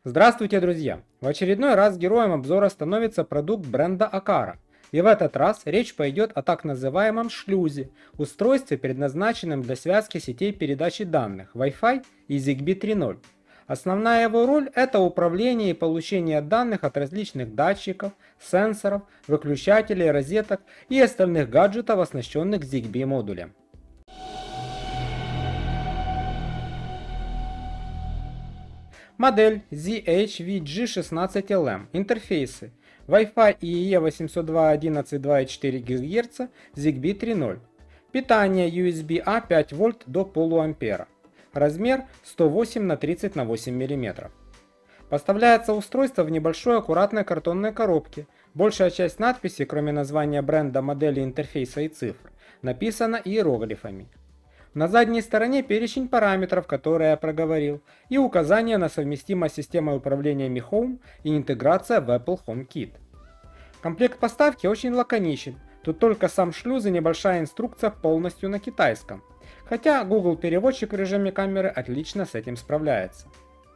Здравствуйте, друзья! В очередной раз героем обзора становится продукт бренда Aqara. И в этот раз речь пойдет о так называемом шлюзе, устройстве, предназначенном для связки сетей передачи данных Wi-Fi и ZigBee 3.0. Основная его роль – это управление и получение данных от различных датчиков, сенсоров, выключателей, розеток и остальных гаджетов, оснащенных ZigBee модулем. Модель ZHVG16LM. Интерфейсы Wi-Fi IEEE 802.11.2.4 ГГц, ZigBee 3.0. Питание USB-A 5 вольт до полуампера. Размер 108 на 30 на 8 мм. Поставляется устройство в небольшой аккуратной картонной коробке. Большая часть надписи, кроме названия бренда, модели, интерфейса и цифр, написана иероглифами. На задней стороне перечень параметров, которые я проговорил, и указание на совместимость с системой управления Mi Home и интеграция в Apple HomeKit. Комплект поставки очень лаконичен, тут только сам шлюз и небольшая инструкция полностью на китайском, хотя Google переводчик в режиме камеры отлично с этим справляется.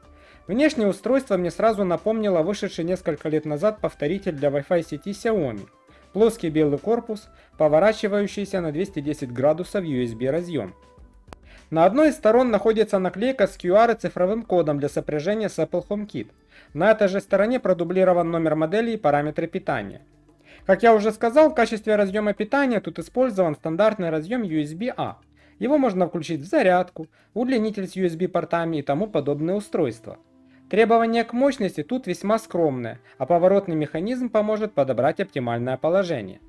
Внешнее устройство мне сразу напомнило вышедший несколько лет назад повторитель для Wi-Fi сети Xiaomi. Плоский белый корпус, поворачивающийся на 210 градусов USB разъем. На одной из сторон находится наклейка с QR и цифровым кодом для сопряжения с Apple HomeKit. На этой же стороне продублирован номер модели и параметры питания. Как я уже сказал, в качестве разъема питания тут использован стандартный разъем USB-A. Его можно включить в зарядку, удлинитель с USB-портами и тому подобные устройства. Требования к мощности тут весьма скромные, а поворотный механизм поможет подобрать оптимальное положение.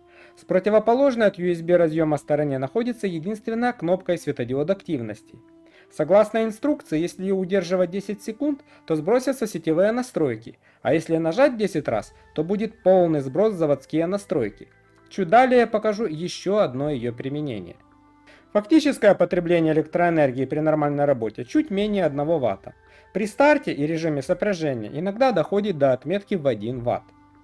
С противоположной от USB разъема стороне находится единственная кнопка и светодиод активности. Согласно инструкции, если ее удерживать 10 секунд, то сбросятся сетевые настройки, а если нажать 10 раз, то будет полный сброс заводские настройки. Чуть далее я покажу еще одно ее применение. Фактическое потребление электроэнергии при нормальной работе чуть менее 1 Вт. При старте и режиме сопряжения иногда доходит до отметки в 1 Вт.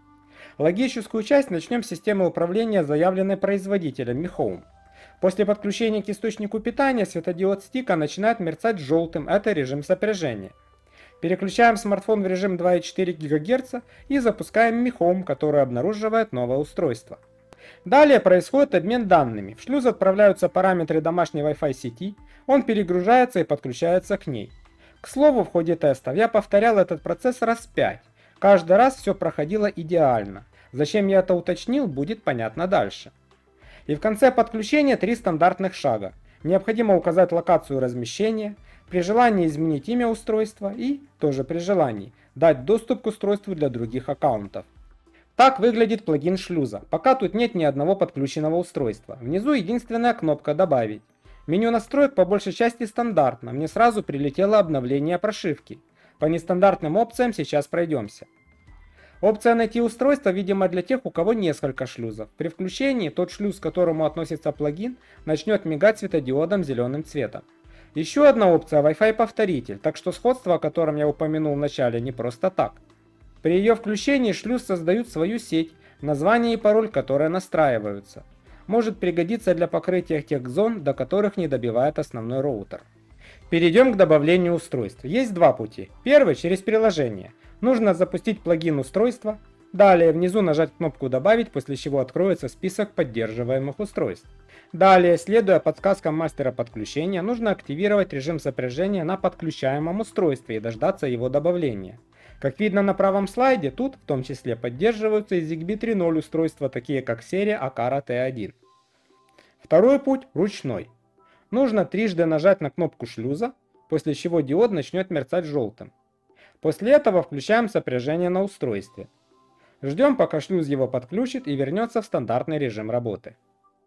Логическую часть начнем с системы управления, заявленной производителем Mi Home. После подключения к источнику питания светодиод стика начинает мерцать желтым, это режим сопряжения. Переключаем смартфон в режим 2,4 ГГц и запускаем Mi Home, который обнаруживает новое устройство. Далее происходит обмен данными. В шлюз отправляются параметры домашней Wi-Fi сети, он перегружается и подключается к ней. К слову, в ходе тестов я повторял этот процесс раз 5. Каждый раз все проходило идеально. Зачем я это уточнил, будет понятно дальше. И в конце подключения 3 стандартных шага. Необходимо указать локацию размещения, при желании изменить имя устройства и, тоже при желании, дать доступ к устройству для других аккаунтов. Так выглядит плагин шлюза. Пока тут нет ни одного подключенного устройства. Внизу единственная кнопка «Добавить». Меню настроек по большей части стандартно, мне сразу прилетело обновление прошивки. По нестандартным опциям сейчас пройдемся. Опция «Найти устройство» видимо для тех, у кого несколько шлюзов. При включении тот шлюз, к которому относится плагин, начнет мигать светодиодом зеленым цветом. Еще одна опция Wi-Fi повторитель, так что сходство, о котором я упомянул в начале, не просто так. При ее включении шлюз создают свою сеть, название и пароль, которые настраиваются. Может пригодиться для покрытия тех зон, до которых не добивает основной роутер. Перейдем к добавлению устройств. Есть два пути. Первый через приложение. Нужно запустить плагин устройства. Далее внизу нажать кнопку «Добавить», после чего откроется список поддерживаемых устройств. Далее, следуя подсказкам мастера подключения, нужно активировать режим сопряжения на подключаемом устройстве и дождаться его добавления. Как видно на правом слайде, тут в том числе поддерживаются и ZigBee 3.0 устройства, такие как серия Aqara T1. Второй путь ручной. Нужно трижды нажать на кнопку шлюза, после чего диод начнет мерцать желтым. После этого включаем сопряжение на устройстве. Ждем, пока шлюз его подключит и вернется в стандартный режим работы.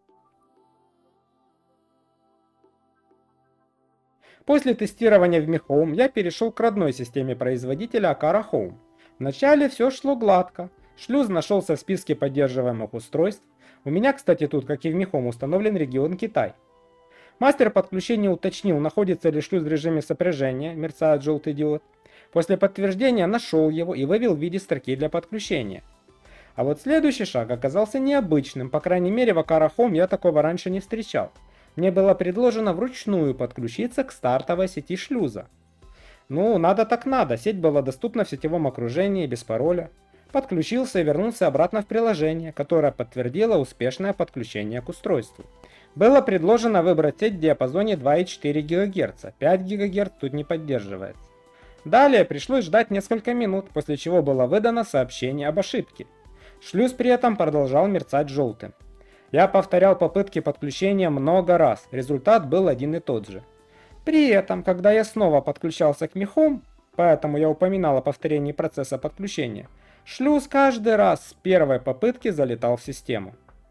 После тестирования в Mi Home я перешел к родной системе производителя Aqara Home. Вначале все шло гладко, шлюз нашелся в списке поддерживаемых устройств. У меня, кстати, тут, как и в Mi Home, установлен регион Китай. Мастер подключения уточнил, находится ли шлюз в режиме сопряжения, мерцает желтый диод. После подтверждения нашел его и вывел в виде строки для подключения. А вот следующий шаг оказался необычным, по крайней мере в Aqara Home я такого раньше не встречал. Мне было предложено вручную подключиться к стартовой сети шлюза. Ну, надо так надо, сеть была доступна в сетевом окружении без пароля. Подключился и вернулся обратно в приложение, которое подтвердило успешное подключение к устройству. Было предложено выбрать сеть в диапазоне 2,4 ГГц, 5 ГГц тут не поддерживается. Далее пришлось ждать несколько минут, после чего было выдано сообщение об ошибке. Шлюз при этом продолжал мерцать желтым. Я повторял попытки подключения много раз, результат был один и тот же. При этом, когда я снова подключался к Mi-Home, поэтому я упоминал о повторении процесса подключения, шлюз каждый раз с первой попытки залетал в систему.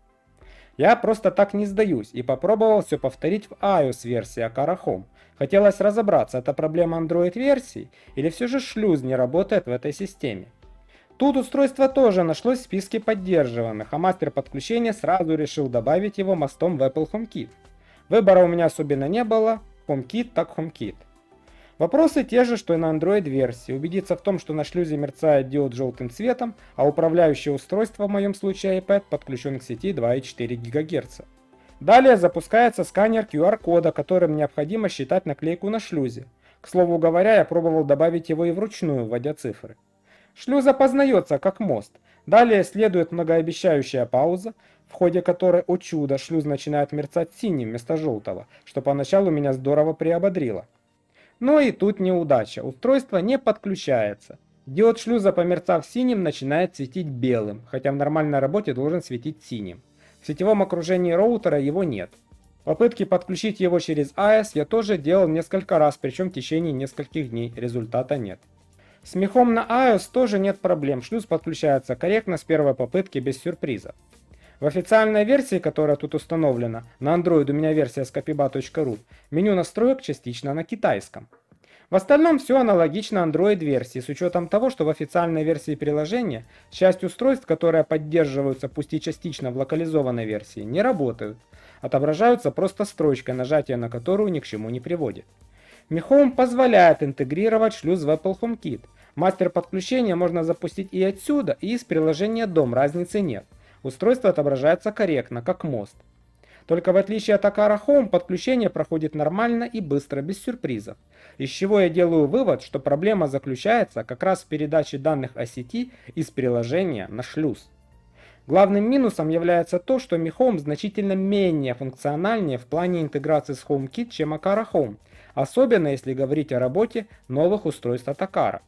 Я просто так не сдаюсь и попробовал все повторить в iOS версии Aqara Home. Хотелось разобраться, это проблема Android версии или все же шлюз не работает в этой системе. Тут устройство тоже нашлось в списке поддерживаемых, а мастер подключения сразу решил добавить его мостом в Apple HomeKit. Выбора у меня особенно не было, HomeKit так HomeKit. Вопросы те же, что и на Android-версии. Убедиться в том, что на шлюзе мерцает диод желтым цветом, а управляющее устройство, в моем случае iPad, подключен к сети 2,4 ГГц. Далее запускается сканер QR-кода, которым необходимо считать наклейку на шлюзе. К слову говоря, я пробовал добавить его и вручную, вводя цифры. Шлюз опознается как мост. Далее следует многообещающая пауза, в ходе которой, о чудо, шлюз начинает мерцать синим вместо желтого, что поначалу меня здорово приободрило. Но и тут неудача, устройство не подключается. Диод шлюза, померцав синим, начинает светить белым, хотя в нормальной работе должен светить синим. В сетевом окружении роутера его нет. Попытки подключить его через AES я тоже делал несколько раз, причем в течение нескольких дней, результата нет. С Mi-Home на iOS тоже нет проблем, шлюз подключается корректно с первой попытки без сюрпризов. В официальной версии, которая тут установлена, на Android у меня версия scapiba.ru, меню настроек частично на китайском. В остальном все аналогично Android-версии, с учетом того, что в официальной версии приложения часть устройств, которые поддерживаются пусть и частично в локализованной версии, не работают. Отображаются просто строчкой, нажатие на которую ни к чему не приводит. Mi-Home позволяет интегрировать шлюз в Apple HomeKit. Мастер подключения можно запустить и отсюда, и из приложения Дом, разницы нет. Устройство отображается корректно, как мост. Только в отличие от Aqara Home, подключение проходит нормально и быстро, без сюрпризов. Из чего я делаю вывод, что проблема заключается как раз в передаче данных о сети из приложения на шлюз. Главным минусом является то, что Mi-Home значительно менее функциональнее в плане интеграции с HomeKit, чем Aqara Home, особенно если говорить о работе новых устройств от Aqara.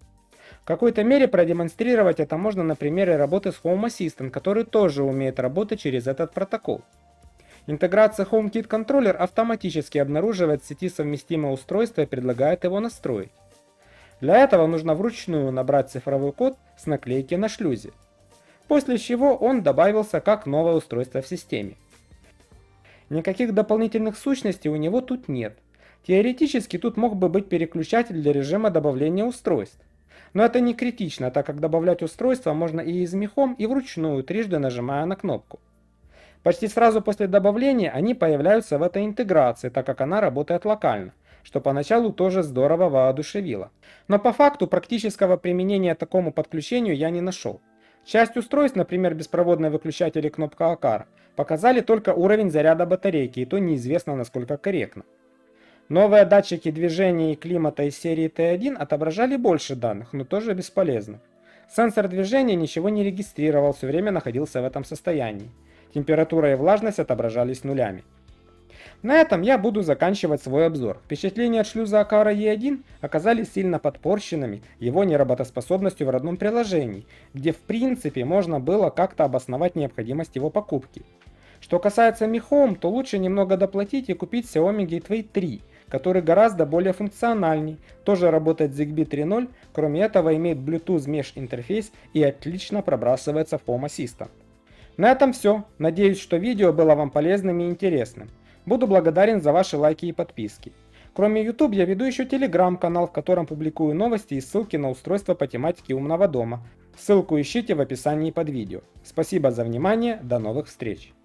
В какой-то мере продемонстрировать это можно на примере работы с Home Assistant, который тоже умеет работать через этот протокол. Интеграция HomeKit контроллер автоматически обнаруживает в сети совместимое устройство и предлагает его настроить. Для этого нужно вручную набрать цифровой код с наклейки на шлюзе, после чего он добавился как новое устройство в системе. Никаких дополнительных сущностей у него тут нет. Теоретически тут мог бы быть переключатель для режима добавления устройств. Но это не критично, так как добавлять устройства можно и из Mi-Home, и вручную, трижды нажимая на кнопку. Почти сразу после добавления они появляются в этой интеграции, так как она работает локально, что поначалу тоже здорово воодушевило. Но по факту практического применения такому подключению я не нашел. Часть устройств, например беспроводные выключатели и кнопка Aqara, показали только уровень заряда батарейки, и то неизвестно насколько корректно. Новые датчики движения и климата из серии T1 отображали больше данных, но тоже бесполезных. Сенсор движения ничего не регистрировал, все время находился в этом состоянии. Температура и влажность отображались нулями. На этом я буду заканчивать свой обзор. Впечатления от шлюза Aqara E1 оказались сильно подпорченными его неработоспособностью в родном приложении, где в принципе можно было как-то обосновать необходимость его покупки. Что касается Mi-Home, то лучше немного доплатить и купить Xiaomi Gateway 3, который гораздо более функциональный, тоже работает с Zigbee 3.0, кроме этого имеет Bluetooth Mesh интерфейс и отлично пробрасывается в Home Assistant. На этом все, надеюсь, что видео было вам полезным и интересным. Буду благодарен за ваши лайки и подписки. Кроме YouTube я веду еще Telegram канал, в котором публикую новости и ссылки на устройства по тематике умного дома. Ссылку ищите в описании под видео. Спасибо за внимание, до новых встреч!